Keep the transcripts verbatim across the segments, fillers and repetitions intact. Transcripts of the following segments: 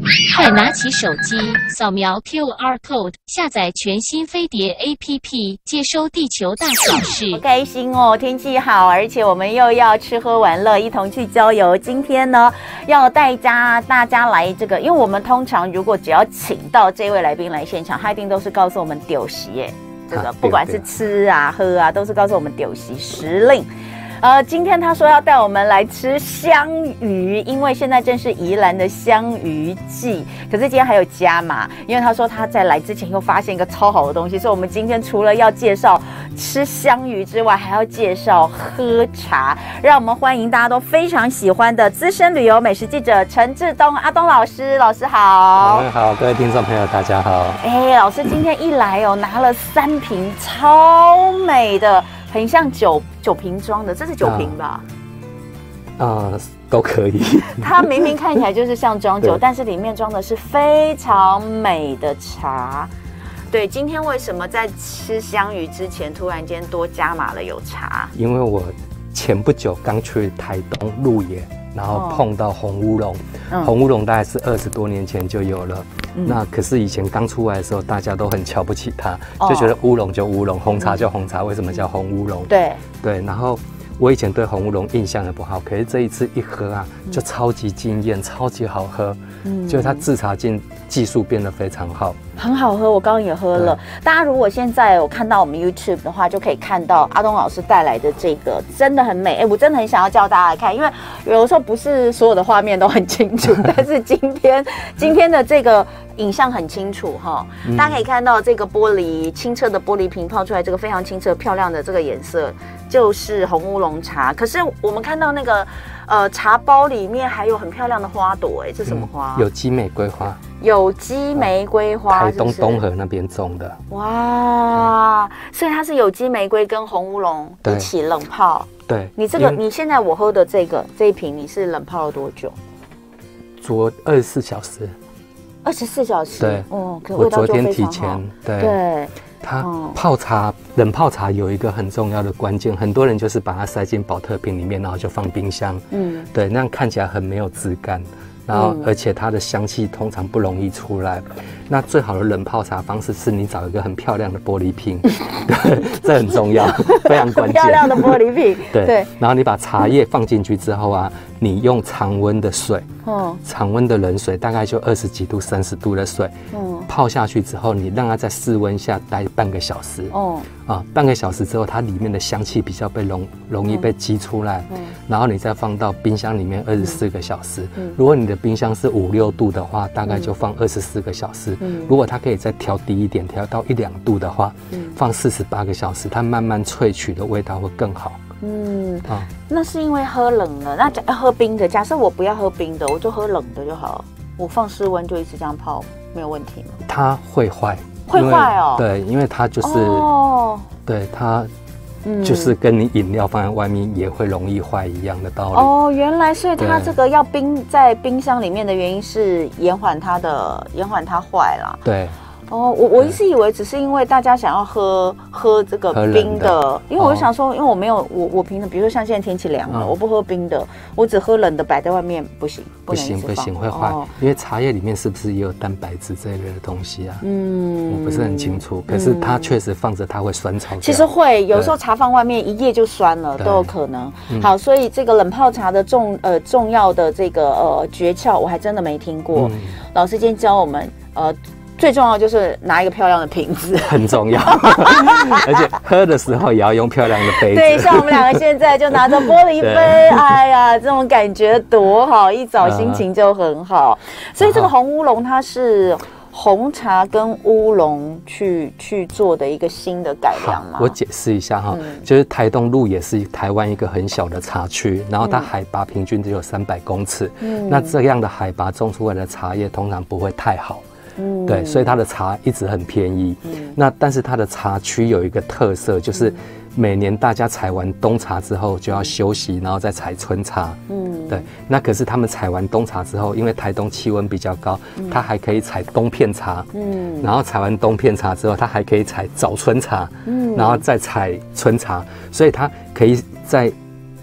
快拿起手机，扫描 Q R code， 下载全新飞碟 A P P， 接收地球大小事。 好开心哦，天气好，而且我们又要吃喝玩乐，一同去郊游。今天呢，要带家大家来这个，因为我们通常如果只要请到这位来宾来现场，他一定都是告诉我们丢席耶，这个不管是吃啊喝啊，都是告诉我们丢席时令。呃，今天他说要带我们来吃香鱼，因为现在正是宜兰的香鱼季。可是今天还有加码，因为他说他在来之前又发现一个超好的东西，所以我们今天除了要介绍吃香鱼之外，还要介绍喝茶。让我们欢迎大家都非常喜欢的资深旅游美食记者陈志东阿东老师，老师好。 各位好，各位听众朋友大家好。 哎，老师今天一来哦，拿了三瓶超美的。很像酒酒瓶装的，这是酒瓶吧？ 啊、呃，都可以。 它明明看起来就是像装酒，但是里面装的是非常美的茶。对，今天为什么在吃香鱼之前突然间多加码了有茶？ 因为我前不久刚去台东鹿野，然后碰到红乌龙。哦、红乌龙大概是二十多年前就有了。嗯、那可是以前刚出来的时候，大家都很瞧不起它，哦、就觉得乌龙就乌龙，红茶就红茶，为什么叫红乌龙？ 对对，然后我以前对红乌龙印象也不好，可是这一次一喝啊，就超级惊艳，超级好喝，嗯，就是它制茶技技术变得非常好， 很好喝。我刚刚也喝了。大家如果现在有看到我们 YouTube 的话，就可以看到阿东老师带来的这个真的很美。哎，我真的很想要叫大家来看，因为有的时候不是所有的画面都很清楚，但是今天今天的这个影像很清楚哈，嗯、大家可以看到这个玻璃清澈的玻璃瓶泡出来这个非常清澈漂亮的这个颜色，就是红乌龙茶。可是我们看到那个呃茶包里面还有很漂亮的花朵，哎，这什么花？ 嗯、有机玫瑰花。 有机玫瑰花， 台东东河那边种的。 哇，所以它是有机玫瑰跟红乌龙一起冷泡。 对， 你这个你现在我喝的这个这一瓶，你是冷泡了多久？ 昨二十四小时。 二十四小时。 对， 哦，可我昨天提前。对对。 它泡茶，冷泡茶有一个很重要的关键，很多人就是把它塞进保特瓶里面，然后就放冰箱。嗯，对，那样看起来很没有质感。然后，而且它的香气通常不容易出来。那最好的冷泡茶方式是你找一个很漂亮的玻璃瓶，对，这很重要，非常关键。 漂亮的玻璃瓶， 对对。然后你把茶叶放进去之后啊，你用常温的水，哦，常温的冷水，大概就二十几度、三十度的水，嗯，泡下去之后，你让它在室温下待半个小时，哦，啊，半个小时之后，它里面的香气比较被容容易被激出来，嗯，然后你再放到冰箱里面二十四个小时。嗯，如果你的冰箱是五六度的话，大概就放二十四个小时。嗯，如果它可以再调低一点，调到一两度的话，嗯，放四十八个小时，它慢慢萃取的味道会更好。 嗯啊，那是因为喝冷了，那要喝冰的。假设我不要喝冰的，我就喝冷的就好了。我放室温就一直这样泡，没有问题吗？ 它会坏， 会坏哦。 对，因为它就是哦，对它。就是跟你饮料放在外面也会容易坏一样的道理哦。原来，所以它这个要冰在冰箱里面的原因是延缓它的延缓它坏啦。 对。 哦，我我一直以为只是因为大家想要喝喝这个冰的，的因为我就想说，因为我没有我我平常比如说像现在天气凉了，嗯、我不喝冰的，我只喝冷的，摆在外面不行， 不行不行会坏，哦、因为茶叶里面是不是也有蛋白质这一类的东西啊？嗯，我不是很清楚，可是它确实放着它会酸臭。 其实会有时候茶放外面一夜就酸了，都有可能。嗯、好，所以这个冷泡茶的重呃重要的这个呃诀窍，我还真的没听过。嗯、老师今天教我们呃。最重要就是拿一个漂亮的瓶子， 很重要，而且喝的时候也要用漂亮的杯子。 对，像我们两个现在就拿着玻璃杯，哎呀，这种感觉多好，一早心情就很好。所以这个红乌龙它是红茶跟乌龙去去做的一个新的改良嘛？ 我解释一下哈，嗯、就是台东鹿也是台湾一个很小的茶区，然后它海拔平均只有三百公尺，嗯、那这样的海拔种出来的茶叶通常不会太好。嗯，对，所以它的茶一直很便宜。嗯，那但是它的茶区有一个特色，就是每年大家采完冬茶之后就要休息，然后再采春茶。嗯，对。那可是他们采完冬茶之后，因为台东气温比较高，嗯、它还可以采冬片茶。嗯，然后采完冬片茶之后，它还可以采早春茶。嗯，然后再采春茶，所以它可以在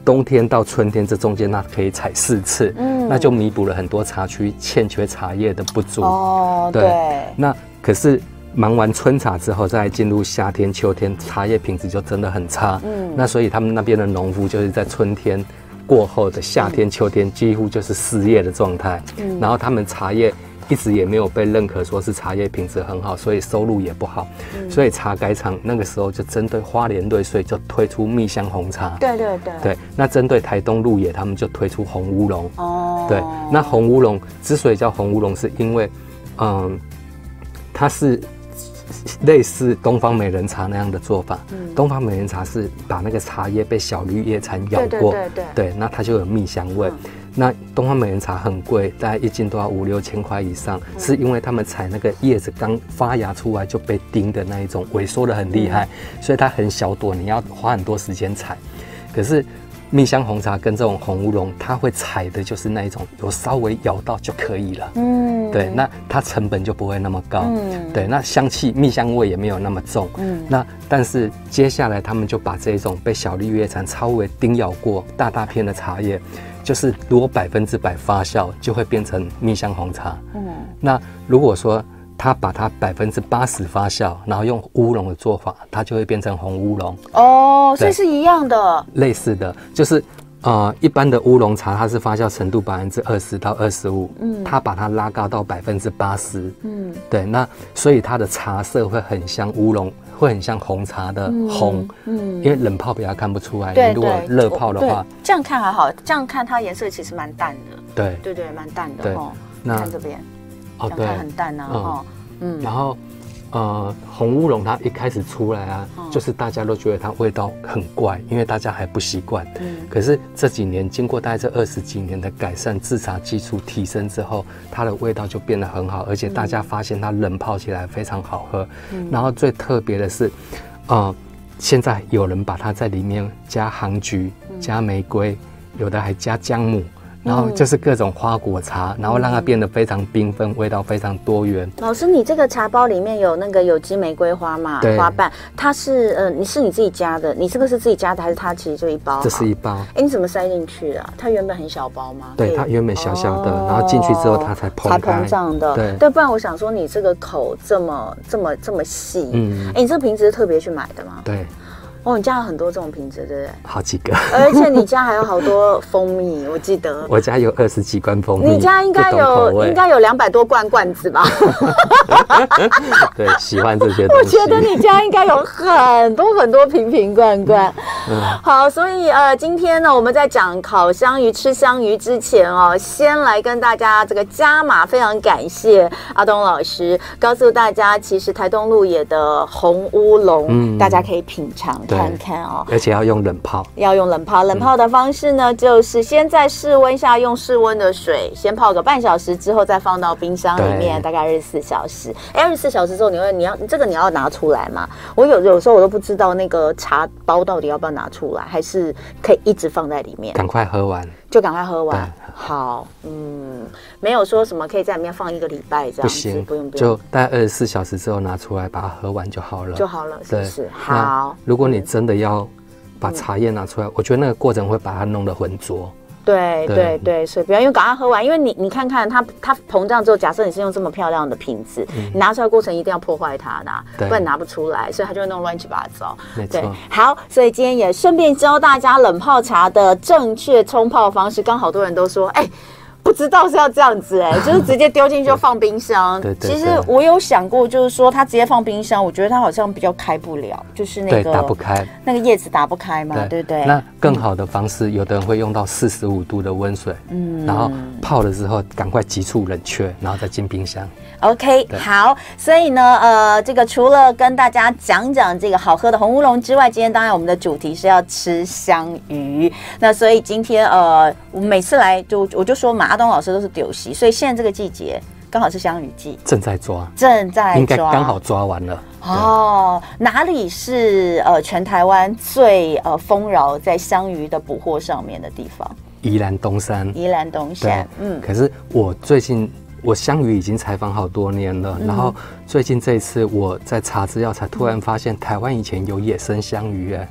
冬天到春天这中间，那可以采四次，嗯，那就弥补了很多茶区欠缺茶叶的不足。 哦，对。对那可是忙完春茶之后，再进入夏天、秋天，茶叶品质就真的很差。嗯，那所以他们那边的农夫就是在春天过后的夏天、秋天，几乎就是失业的状态。嗯，然后他们茶叶一直也没有被认可，说是茶叶品质很好，所以收入也不好。嗯，所以茶改厂那个时候就针对花莲瑞穗就推出蜜香红茶。 对对对。 对，那针对台东鹿野，他们就推出红乌龙。哦。对，那红乌龙之所以叫红乌龙，是因为，嗯，它是类似东方美人茶那样的做法。嗯。东方美人茶是把那个茶叶被小绿叶蝉咬过，对对对对。对，那它就有蜜香味。嗯，那东方美人茶很贵，大概一斤都要五六千块以上，嗯，是因为他们采那个叶子刚发芽出来就被叮的那一种，萎缩的很厉害，嗯，所以它很小朵，你要花很多时间采。可是蜜香红茶跟这种红乌龙，它会采的就是那一种有稍微咬到就可以了，嗯，对，那它成本就不会那么高，嗯，对，那香气蜜香味也没有那么重，嗯，那但是接下来他们就把这一种被小绿叶蝉稍微叮咬过大大片的茶叶，就是如果百分之百发酵，就会变成蜜香红茶。嗯，那如果说他把它百分之八十发酵，然后用乌龙的做法，它就会变成红乌龙。哦， 所以是一样的， 类似的，就是呃一般的乌龙茶，它是发酵程度百分之二十到二十五，嗯，它把它拉高到百分之八十，嗯，对，那所以它的茶色会很像乌龙。会很像红茶的红，嗯，嗯，因为冷泡比较看不出来，对，如果热泡的话， 这样看还好，这样看它颜色其实蛮淡的， 对， 对对，蛮淡的哦。那看这边， 哦， 对，很淡啊，哈， 嗯，然后呃，红乌龙它一开始出来啊，嗯，就是大家都觉得它味道很怪，因为大家还不习惯。嗯，可是这几年经过大概这二十几年的改善，制茶技术提升之后，它的味道就变得很好，而且大家发现它冷泡起来非常好喝。嗯，然后最特别的是，呃，现在有人把它在里面加杭菊、加玫瑰，有的还加姜母。然后就是各种花果茶，然后让它变得非常缤纷，味道非常多元。 老师，你这个茶包里面有那个有机玫瑰花嘛？花瓣，它是呃，你是你自己加的？你这个是自己加的，还是它其实就一包？ 这是一包。 哎，你怎么塞进去的？它原本很小包吗？ 对，它原本小小的，然后进去之后它才膨才膨胀的。对对，不然我想说你这个口这么这么这么细，嗯，哎，你这个瓶子是特别去买的吗？ 对。 哦，你家有很多这种瓶子，对不对？ 好几个， 而且你家还有好多蜂蜜，我记得。 我家有二十几罐蜂蜜。 你家应该有应该有两百多罐罐子吧？ 对，喜欢这些东西。我觉得你家应该有很多很多瓶瓶罐罐。嗯，好，所以呃，今天呢，我们在讲烤香鱼、吃香鱼之前哦，先来跟大家这个加码，非常感谢阿东老师告诉大家，其实台东鹿野的红乌龙，嗯，大家可以品尝。看看哦， 而且要用冷泡， 要用冷泡。冷泡的方式呢，嗯，就是先在室温下用室温的水先泡个半小时，之后再放到冰箱里面，大概二十四小时。哎，二十四小时之后，你会你要这个你要拿出来嘛？我有有时候我都不知道那个茶包到底要不要拿出来，还是可以一直放在里面？ 赶快喝完， 就赶快喝完。好，嗯，没有说什么可以在里面放一个礼拜这样子，不行， 不用不用，就大概二十四小时之后拿出来，把它喝完就好了， 就好了，是不是？好， 如果你真的要把茶叶拿出来，嗯，我觉得那个过程会把它弄得浑浊。 对对对，所以不要因为赶快喝完，因为你你看看它它膨胀之后，假设你是用这么漂亮的瓶子，嗯，你拿出来过程一定要破坏它的，啊，不然拿不出来，所以它就会弄乱七八糟。 没错。 好，所以今天也顺便教大家冷泡茶的正确冲泡方式。刚好多人都说，哎，欸，不知道是要这样子，哎，欸，就是直接丢进去就放冰箱。对对。其实我有想过，就是说它直接放冰箱，我觉得它好像比较开不了，就是那个打不开， 那个叶子打不开嘛，对不对？ 那更好的方式，有的人会用到四十五度的温水，嗯，然后泡的时候赶快急速冷却，然后再进冰箱。 OK， 好，所以呢，呃，这个除了跟大家讲讲这个好喝的红乌龙之外，今天当然我们的主题是要吃香鱼。那所以今天呃，我每次来就我就说嘛，阿东老师都是丢席，所以现在这个季节刚好是香鱼季， 正在抓， 正在抓， 应该刚好抓完了。 哦，哪里是呃全台湾最呃丰饶在香鱼的捕获上面的地方？ 宜兰东山。 宜兰东山， 嗯。可是我最近。我香鱼已经采访好多年了，嗯，然后最近这一次我在查资料，才突然发现台湾以前有野生香鱼，哎，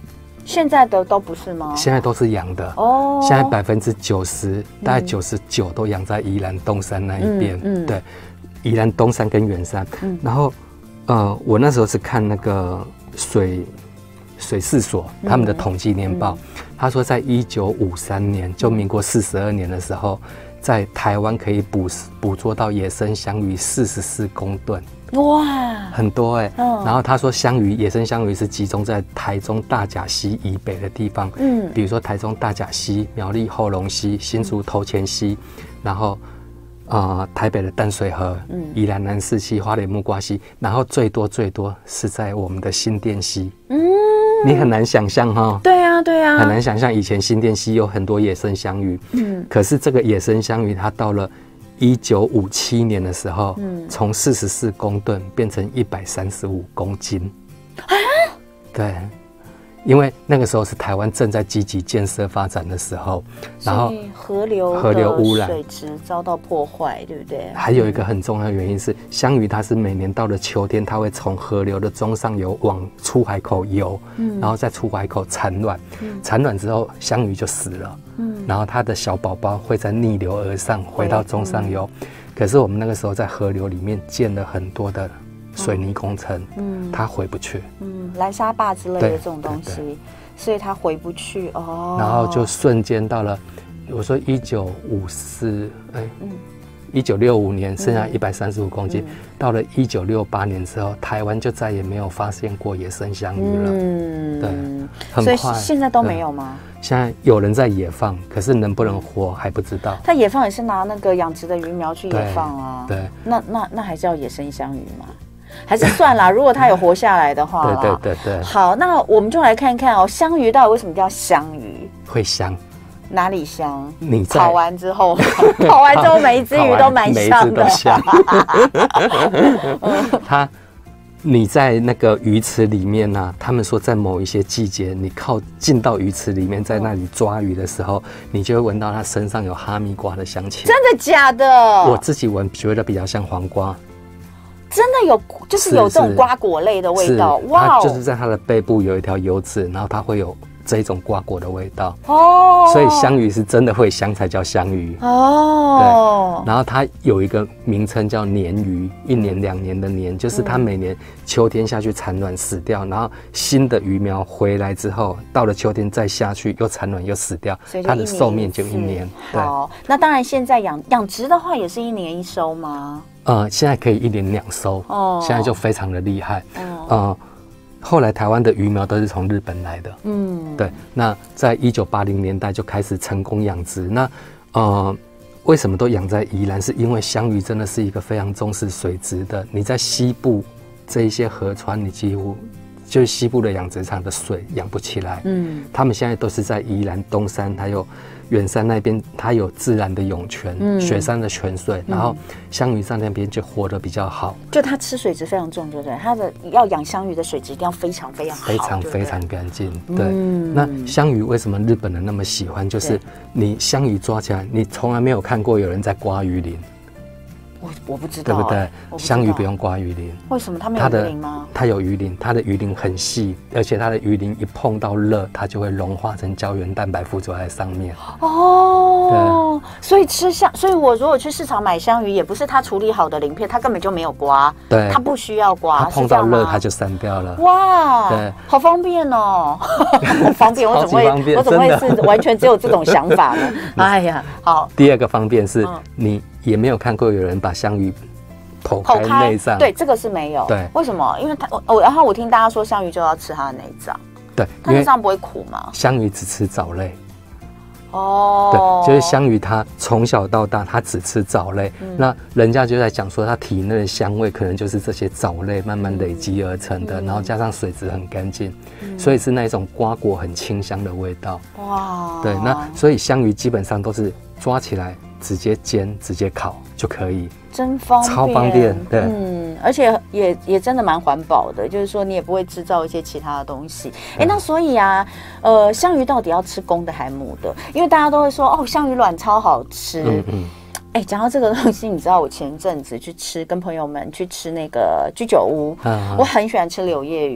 现在的都不是吗？ 现在都是养的哦。现在百分之九十，大概九十九都养在宜兰东山那一边。嗯，嗯对，宜兰东山跟圆山。嗯，然后呃，我那时候是看那个水水事所他们的统计年报，嗯、他说在一九五三年，就民国四十二年的时候，在台湾可以捕捕捉到野生香鱼四十四公吨。哇，很多哎、欸，嗯、然后他说香鱼野生香鱼是集中在台中大甲溪以北的地方，嗯，比如说台中大甲溪、苗栗后龙溪、新竹头前溪，然后呃台北的淡水河、嗯、宜兰南势溪、花莲木瓜溪，然后最多最多是在我们的新店溪，嗯，你很难想象哈， 对啊对啊， 很难想象以前新店溪有很多野生香鱼，嗯，可是这个野生香鱼它到了一九五七年的时候，嗯，从四十四公吨变成一百三十五公斤，啊，对，因为那个时候是台湾正在积极建设发展的时候，然后河流河流污染、 水质遭到破坏，对不对？ 还有一个很重要的原因是，香鱼它是每年到了秋天，它会从河流的中上游往出海口游，嗯，然后在出海口产卵，嗯，产卵之后香鱼就死了。嗯，然后它的小宝宝会再逆流而上，回到中上游。嗯、可是我们那个时候在河流里面建了很多的水泥工程，嗯，它回不去，嗯， 拦沙坝之类的这种东西，所以它回不去哦。 然后就瞬间到了，我说一九五四，哎，嗯。一九六五年剩下一百三十五公斤，嗯、到了一九六八年之后，台湾就再也没有发现过野生香鱼了。嗯，对，很快。 所以现在都没有吗？ 现在有人在野放，可是能不能活还不知道。 他野放也是拿那个养殖的鱼苗去野放啊。 对，对那那那还是要野生香鱼吗？还是算啦，如果它有活下来的话啦。 对对对对。 好，那我们就来看看哦，香鱼到底为什么叫香鱼？ 会香。 哪里香？ 你烤完之后，烤完之后每一只鱼都蛮香的。香它，你在那个鱼池里面呢、啊，他们说在某一些季节，你靠近到鱼池里面，在那里抓鱼的时候，你就会闻到它身上有哈密瓜的香气。 真的假的？ 我自己闻觉得比较像黄瓜。 真的有，就是有这种瓜果类的味道。 哇！就是在它的背部有一条油脂，然后它会有这种瓜果的味道哦，所以香鱼是真的会香才叫香鱼哦。对，然后它有一个名称叫年鱼，一年两年的年，就是它每年秋天下去产卵死掉，然后新的鱼苗回来之后，到了秋天再下去又产卵又死掉，它的寿命就一年。 好，那当然现在养养殖的话也是一年一收吗？ 呃，现在可以一年两收哦，现在就非常的厉害哦。呃后来台湾的鱼苗都是从日本来的，嗯，对。那在一九八零年代就开始成功养殖。那呃，为什么都养在宜兰？是因为香鱼真的是一个非常重视水质的。你在西部这一些河川，你几乎就是西部的养殖场的水养不起来。嗯，他们现在都是在宜兰东山还有远山那边，它有自然的涌泉，嗯、雪山的泉水，然后香鱼在那边就活得比较好。 就它吃水质非常重，对不对？它的要养香鱼的水质一定要非常非常好， 非常非常干净。对，嗯、那香鱼为什么日本人那么喜欢？就是你香鱼抓起来，你从来没有看过有人在刮鱼鳞。 我我不知道， 对不对？香鱼不用刮鱼鳞， 为什么？它没有鱼鳞吗？ 它有鱼鳞，它的鱼鳞很细，而且它的鱼鳞一碰到热，它就会融化成胶原蛋白附着在上面。 哦，对，所以吃香，所以我如果去市场买香鱼，也不是它处理好的鳞片，它根本就没有刮， 对， 它不需要刮， 它碰到热它就散掉了。 哇，对，好方便哦，很方便，我怎么会我怎么会是完全只有这种想法呢？哎呀，好。 第二个方便是你。也没有看过有人把香鱼剖开内脏， 对，这个是没有。对，为什么？因为它我然后我听大家说香鱼就要吃它的内脏， 对， 它内脏不会苦吗？ 香鱼只吃藻类。哦，对，就是香鱼它从小到大它只吃藻类，嗯、那人家就在讲说它体内的香味可能就是这些藻类慢慢累积而成的，嗯、然后加上水质很干净，嗯、所以是那一种瓜果很清香的味道。哇，对，那所以香鱼基本上都是抓起来。直接煎、直接烤就可以， 真方便， 超方便。对， 嗯，而且也也真的蛮环保的，就是说你也不会制造一些其他的东西。哎、嗯，那所以啊，呃，香鱼到底要吃公的还母的？因为大家都会说，哦，香鱼卵超好吃。嗯嗯。哎，讲到这个东西，你知道我前阵子去吃，跟朋友们去吃那个居酒屋，嗯、我很喜欢吃柳叶鱼。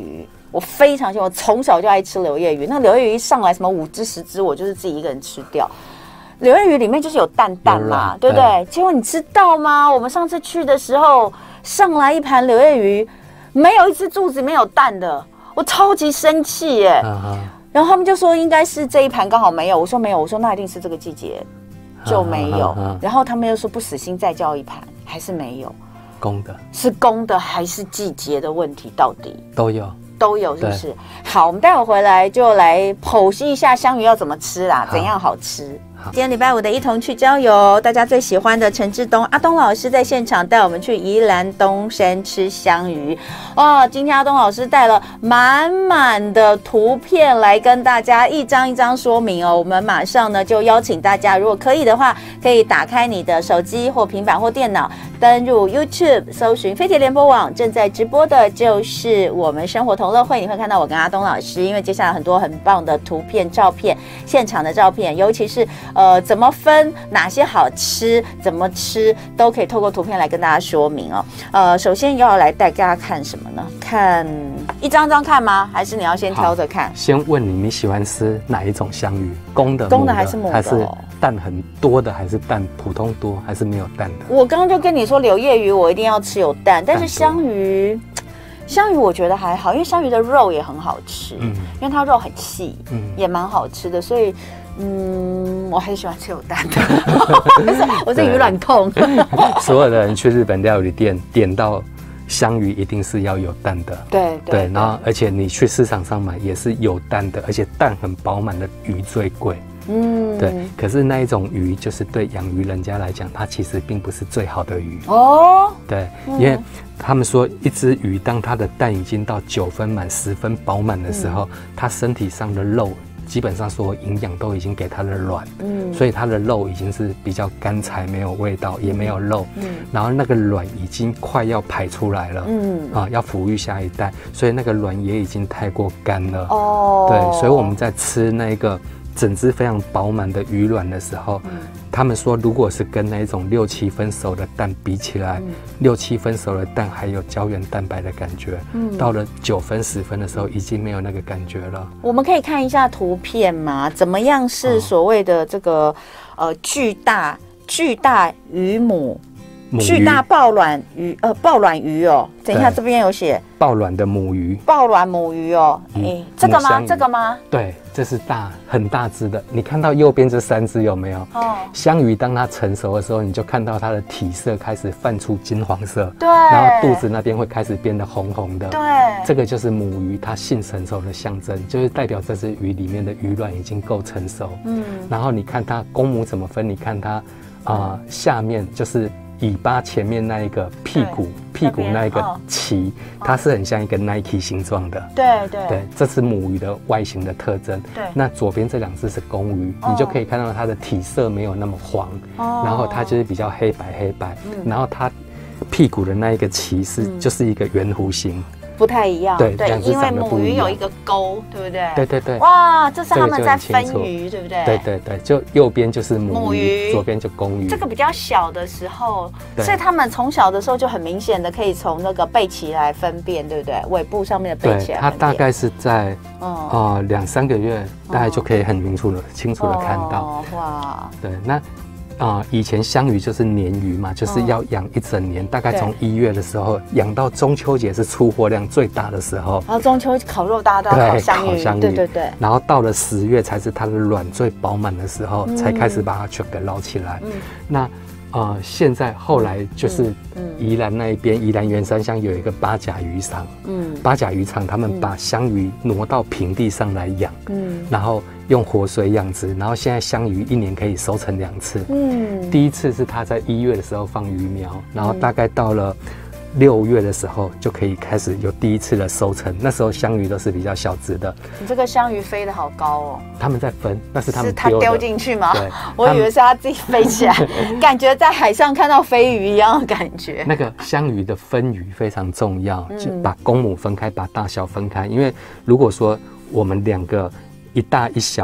我非常喜欢，我从小就爱吃柳叶鱼。那柳叶鱼一上来，什么五只十只，我就是自己一个人吃掉。柳叶鱼里面就是有蛋蛋嘛，对不对？结果你知道吗？我们上次去的时候，上来一盘柳叶鱼，没有一只柱子没有蛋的，我超级生气耶。Uh-huh. 然后他们就说应该是这一盘刚好没有，我说没有，我说那一定是这个季节就没有。Uh-huh. 然后他们又说不死心再叫一盘，还是没有。公的是公的还是季节的问题？到底都有。都有是不是？好，我们待会回来就来剖析一下香鱼要怎么吃啦，怎样好吃。今天礼拜五的一同去郊游，大家最喜欢的陈志东阿东老师在现场带我们去宜兰东山吃香鱼哦。今天阿东老师带了满满的图片来跟大家一张一张说明哦。我们马上呢就邀请大家，如果可以的话，可以打开你的手机或平板或电脑，登入 YouTube 搜寻飞碟联播网，正在直播的就是我们生活同乐会，你会看到我跟阿东老师，因为接下来很多很棒的图片、照片、现场的照片，尤其是呃，怎么分哪些好吃，怎么吃，都可以透过图片来跟大家说明哦。呃，首先要来带大家看什么呢？看一张张看吗？还是你要先挑着看？先问你，你喜欢吃哪一种香鱼？公的、公的还是母的？还是蛋很多的，还是蛋普通多，还是没有蛋的？我刚刚就跟你说，柳叶鱼我一定要吃有蛋，但是香鱼。香鱼我觉得还好，因为香鱼的肉也很好吃，嗯，因为它肉很细，嗯，也蛮好吃的，所以，嗯，我还是喜欢吃有蛋的。我是鱼卵控。所有的人去日本料理店点到香鱼一定是要有蛋的，对 对, 对，然后而且你去市场上买也是有蛋的，而且蛋很饱满的鱼最贵。嗯，对，可是那一种鱼就是对养鱼人家来讲，它其实并不是最好的鱼哦。对，嗯、因为他们说一只鱼当它的蛋已经到九分满、十分饱满的时候，嗯、它身体上的肉基本上所有营养都已经给它的卵，嗯，所以它的肉已经是比较干柴，没有味道，也没有肉，嗯，然后那个卵已经快要排出来了，嗯啊，要抚育下一代，所以那个卵也已经太过干了，哦，对，所以我们在吃那个。整只非常饱满的鱼卵的时候，嗯、他们说，如果是跟那种六七分熟的蛋比起来，嗯、六七分熟的蛋还有胶原蛋白的感觉，嗯、到了九分十分的时候，已经没有那个感觉了。我们可以看一下图片吗？怎么样是所谓的这个、哦、呃巨大巨大鱼母？巨大抱卵鱼，呃，抱卵鱼哦。等一下，这边有写抱卵的母鱼，抱卵母鱼哦。哎、嗯欸，这个吗？这个吗？对，这是大很大只的。你看到右边这三只有没有？哦。香鱼当它成熟的时候，你就看到它的体色开始泛出金黄色，对。然后肚子那边会开始变得红红的，对。这个就是母鱼它性成熟的象征，就是代表这只鱼里面的鱼卵已经够成熟。嗯。然后你看它公母怎么分？你看它啊、呃，下面就是。尾巴前面那一个屁股，屁股那一个鳍，哦、它是很像一个 Nike 形状的。对对对，这是母鱼的外形的特征。对，那左边这两只是公鱼，哦、你就可以看到它的体色没有那么黄，哦、然后它就是比较黑白黑白，嗯、然后它屁股的那一个鳍是、嗯、就是一个圆弧形。不太一样，对对，因为母鱼有一个钩，对不对？对对对。哇，这是他们在分鱼，对不对？对对对，就右边就是母鱼，左边就公鱼。这个比较小的时候，所以他们从小的时候就很明显的可以从那个背鳍来分辨，对不对？尾部上面的背鳍。它大概是在啊两三个月，大概就可以很明楚的、清楚的看到。哇，对，那。啊、呃，以前香鱼就是年鱼嘛，就是要养一整年，嗯、大概从一月的时候养到中秋节是出货量最大的时候。然后中秋烤肉大家都要烤香鱼，香鱼对对对。然后到了十月才是它的卵最饱满的时候，嗯、才开始把它全给捞起来。嗯、那呃，现在后来就是宜兰那一边，宜兰员山乡有一个八甲渔场，嗯，八甲渔场他们把香鱼挪到平地上来养，嗯，然后用活水养殖，然后现在香鱼一年可以收成两次，嗯，第一次是他在一月的时候放鱼苗，然后大概到了六月的时候就可以开始有第一次的收成，那时候香鱼都是比较小只的。你这个香鱼飞得好高哦！他们在分，那是他们丢的。是他丢进去吗？对，我以为是他自己飞起来，感觉在海上看到飞鱼一样的感觉。那个香鱼的分鱼非常重要，嗯、就把公母分开，把大小分开。因为如果说我们两个一大一小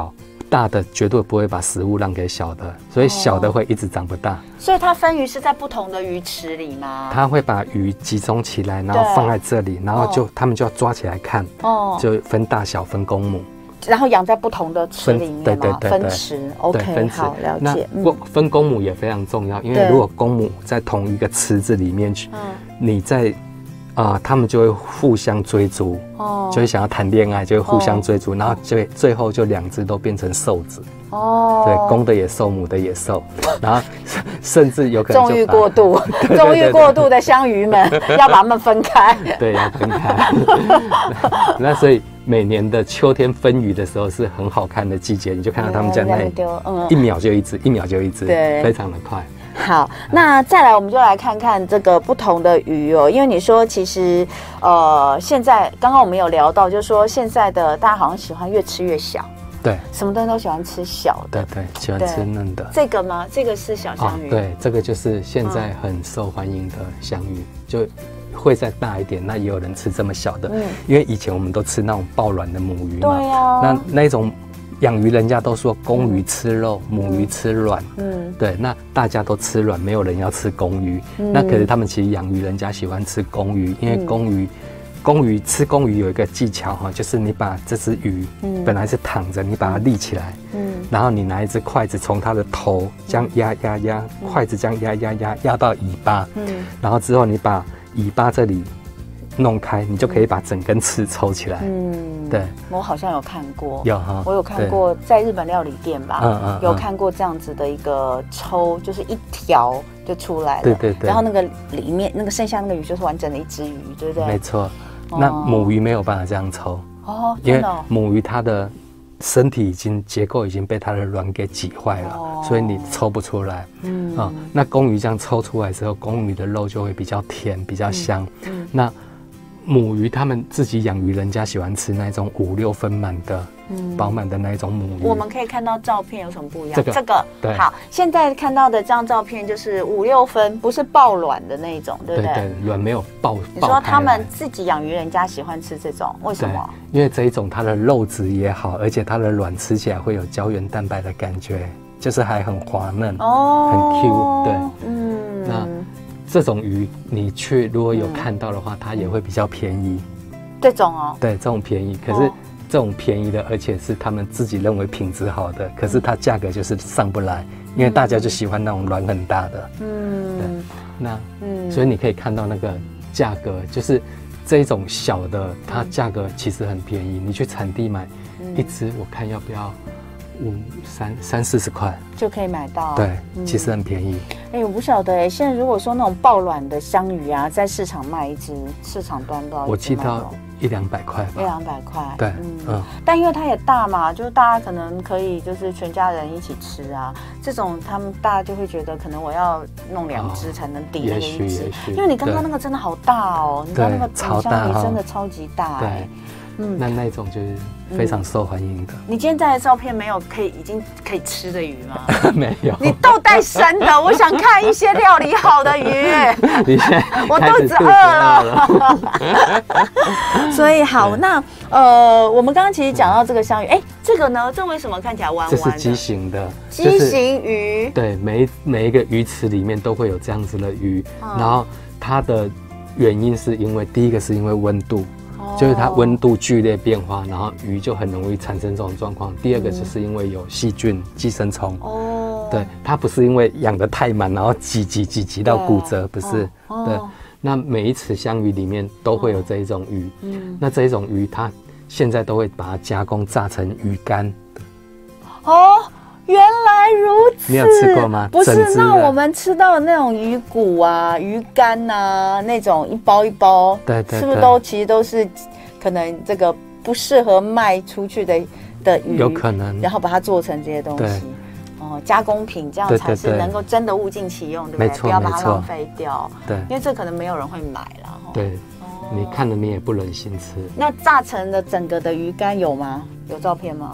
大的绝对不会把食物让给小的，所以小的会一直长不大。哦、 所以它分鱼是在不同的鱼池里吗？ 它会把鱼集中起来，然后放在这里，然后就、哦、他们就要抓起来看，哦，就分大小、分公母， 然后养在不同的池里面吗？ 对对对对， 分池 ，OK， 好，了解。 那分公母也非常重要，因为如果公母在同一个池子里面去，嗯、你在。啊、呃，他们就会互相追逐，哦，就会想要谈恋爱，就会互相追逐，哦、然后最最后就两只都变成瘦子，哦，对，公的也瘦，母的也瘦，然后甚至有可能纵欲过度，纵欲过度的香鱼们要把它们分开， 对，要分开。那所以每年的秋天分鱼的时候是很好看的季节，你就看到他们在那里，嗯，一秒就一只，一秒就一只，对，非常的快。 好，那再来我们就来看看这个不同的鱼哦，因为你说其实呃现在刚刚我们有聊到，就是说现在的大家好像喜欢越吃越小， 对， 什么东西都喜欢吃小的， 对对，喜欢吃嫩的。 这个吗？这个是小香鱼， 哦、对，这个就是现在很受欢迎的香鱼，嗯、就会再大一点。那也有人吃这么小的，嗯，因为以前我们都吃那种爆卵的母鱼嘛， 对啊， 那那种。养鱼人家都说公鱼吃肉，嗯、母鱼吃卵，嗯，对，那大家都吃卵，没有人要吃公鱼。嗯、那可是他们其实养鱼人家喜欢吃公鱼，因为公鱼，嗯、公鱼吃公鱼有一个技巧哈，就是你把这只鱼，嗯、本来是躺着，你把它立起来，嗯，然后你拿一只筷子从它的头这样压压压，嗯、筷子这样压压压压到尾巴，嗯，然后之后你把尾巴这里弄开，你就可以把整根刺抽起来。嗯，对， 我好像有看过， 有哈， 我有看过，在日本料理店吧，嗯嗯，有看过这样子的一个抽，就是一条就出来了， 对对对， 然后那个里面那个剩下那个鱼就是完整的一只鱼，对不对？ 没错，那母鱼没有办法这样抽哦，因为母鱼它的身体已经结构已经被它的卵给挤坏了，哦、所以你抽不出来。嗯啊、哦，那公鱼这样抽出来之后，公鱼的肉就会比较甜，比较香。嗯，嗯那母鱼他们自己养鱼，人家喜欢吃那种五六分满的、嗯、饱满的那一种母鱼。 我们可以看到照片有什么不一样？ 这个， 这个对， 好，现在看到的这张照片就是五六分，不是爆卵的那种，对不对？ 对对，卵没有爆。 你说他们自己养鱼，人家喜欢吃这种，为什么？ 因为这一种它的肉质也好，而且它的卵吃起来会有胶原蛋白的感觉，就是还很滑嫩，哦，很 Q， 对，嗯，那。这种鱼你去如果有看到的话，嗯、它也会比较便宜。 这种哦， 对，这种便宜。可是这种便宜的，而且是他们自己认为品质好的，可是它价格就是上不来，因为大家就喜欢那种卵很大的。嗯，对。那，嗯，所以你可以看到那个价格，就是这种小的，它价格其实很便宜。你去产地买一只，我看要不要？五三三四十块就可以买到， 对，嗯、其实很便宜。 哎、欸，我不晓得哎、欸，现在如果说那种爆卵的香鱼啊，在市场卖一只，市场端多少？ 我记到一两百块吧， 一两百块。 对，嗯嗯。 但因为它也大嘛，就是大家可能可以就是全家人一起吃啊。这种他们大家就会觉得，可能我要弄两只才能抵那个一只，因为你刚刚那个真的好大哦，你看那个母香鱼真的超级大哎、欸。 嗯，那那种就是非常受欢迎的。 嗯、你今天带的照片没有可以已经可以吃的鱼吗？ 没有， 你都带生的。我想看一些料理好的鱼。 你我肚子饿了。所以好，对那呃，我们刚刚其实讲到这个香鱼，哎，这个呢，这为什么看起来弯弯的？ 这是畸形的， 畸形鱼。 就是、对，每每一个鱼池里面都会有这样子的鱼，嗯、然后它的原因是因为第一个是因为温度。就是它温度剧烈变化，然后鱼就很容易产生这种状况。第二个就是因为有细菌、寄生虫。哦，对，它不是因为养得太满，然后挤挤挤挤到骨折，不是。哦、对，那每一池香鱼里面都会有这一种鱼。嗯，那这一种鱼，它现在都会把它加工榨成鱼干。 哦。原来如此， 你有吃过吗？ 不是，那我们吃到的那种鱼骨啊、鱼干啊，那种一包一包， 对 对, 对， 是不是都其实都是可能这个不适合卖出去的的鱼？ 有可能， 然后把它做成这些东西，哦，加工品，这样才是能够真的物尽其用，对不对？ 没错， 不要把它浪费掉。 对， 因为这可能没有人会买了。 对，哦、你看了你也不忍心吃。 那榨成的整个的鱼干有吗？有照片吗？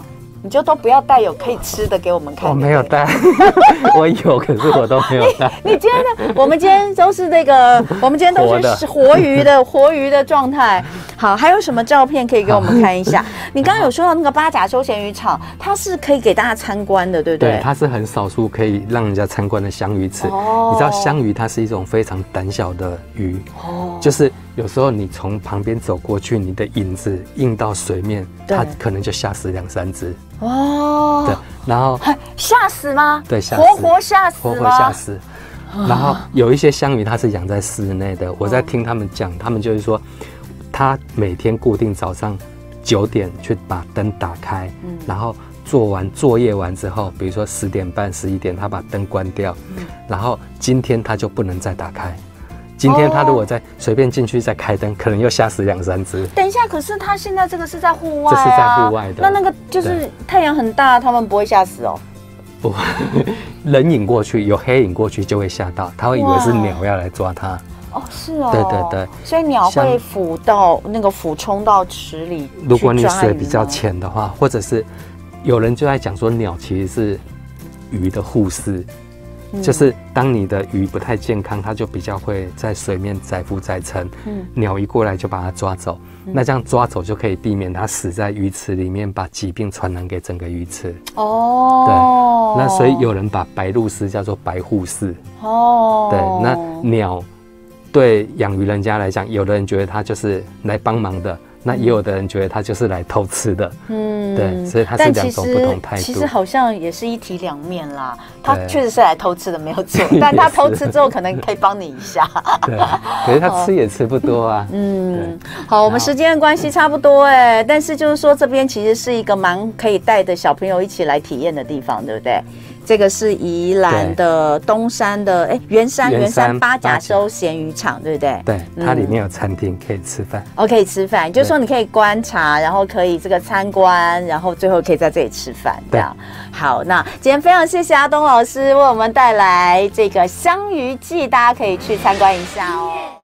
你就都不要带有可以吃的给我们看。 我没有带，我有，可是我都没有带。 你今天呢？我们今天都是那个，我们今天都是活鱼的活鱼的状态。好，还有什么照片可以给我们看一下？你刚刚有说到那个八甲休闲渔场，它是可以给大家参观的，对不对？ 对，它是很少数可以让人家参观的香鱼池。哦，你知道香鱼它是一种非常胆小的鱼，哦，就是有时候你从旁边走过去，你的影子映到水面，它可能就吓死两三只。哦，对，然后吓死吗？ 对，吓死， 活活吓死， 活活吓死。然后有一些香鱼它是养在室内的，我在听他们讲，他们就是说，他每天固定早上九点去把灯打开，嗯，然后做完作业完之后，比如说十点半、十一点，他把灯关掉，嗯，然后今天他就不能再打开。今天他如果再随便进去再开灯，可能又吓死两三只。 等一下，可是他现在这个是在户外啊， 这是在户外的。 那那个就是太阳很大，他们不会吓死哦。 不，人影过去，有黑影过去就会吓到，他会以为是鸟要来抓他。 哦，是哦， 对对对， 所以鸟会俯到那个俯冲到池里。 如果你水比较浅的话，或者是有人就在讲说，鸟其实是鱼的护士。就是当你的鱼不太健康，它就比较会在水面载浮载沉。嗯，鸟一过来就把它抓走，嗯，那这样抓走就可以避免它死在鱼池里面，把疾病传染给整个鱼池。哦，对，那所以有人把白鹭鸶叫做白护士。哦，对，那鸟对养鱼人家来讲，有的人觉得它就是来帮忙的。那也有的人觉得他就是来偷吃的，嗯，对，所以它是两种不同态度。 其实好像也是一体两面啦。他确实是来偷吃的，没有错。但他偷吃之后，可能可以帮你一下。 对，可是他吃也吃不多啊。嗯， 好，我们时间的关系差不多哎，但是就是说这边其实是一个蛮可以带着小朋友一起来体验的地方，对不对？这个是宜兰的东山的哎圆山圆山八甲休闲渔场，对不对？ 对，它里面有餐厅可以吃饭。 哦，可以吃饭，就是说你可以观察，然后可以这个参观，然后最后可以在这里吃饭，这样。好，那今天非常谢谢阿东老师为我们带来这个香鱼记，大家可以去参观一下哦。